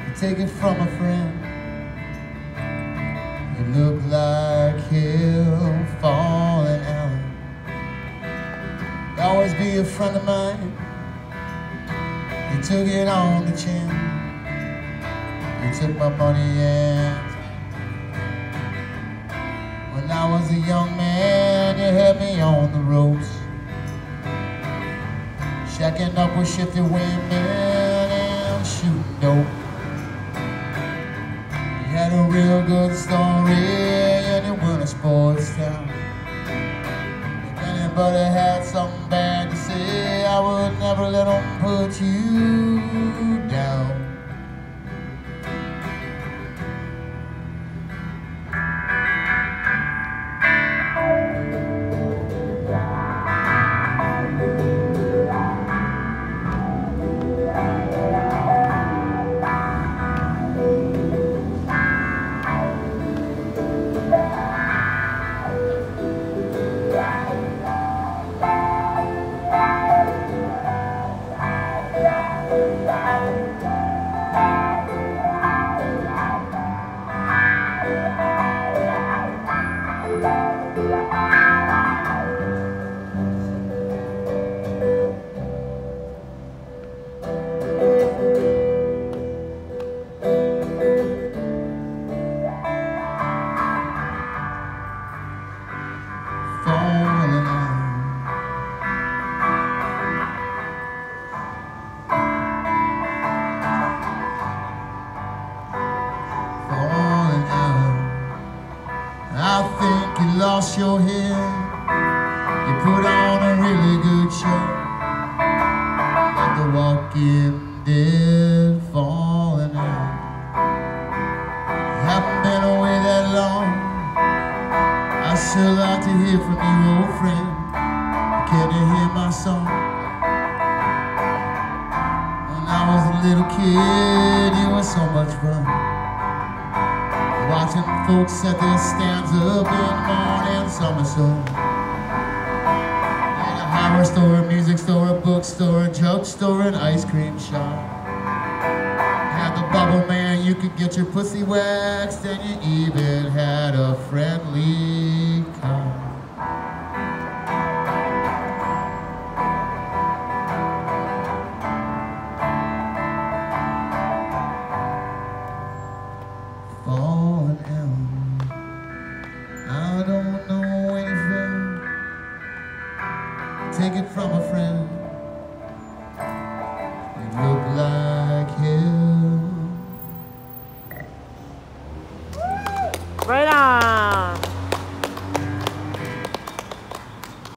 take it from a friend. You look like hell falling out. You'll always be a friend of mine. You took it on the chin. You took my money and when I was a young man, you had me on the ropes, shacking up with shifty women and shooting dope. You had a real good story and you weren't a sports town. If anybody had something bad to say, I would never let them put you down. I think you lost your head. You put on a really good show, like The Walking Dead falling out. You haven't been away that long. I still like to hear from you, old friend. Can you hear my song? When I was a little kid, you were so much fun, watching folks set their stands up in the morning summer sun. In a hardware store, a music store, a bookstore, a drugstore, an ice cream shop. Had the bubble man, you could get your pussy waxed, and you even had a friendly cop.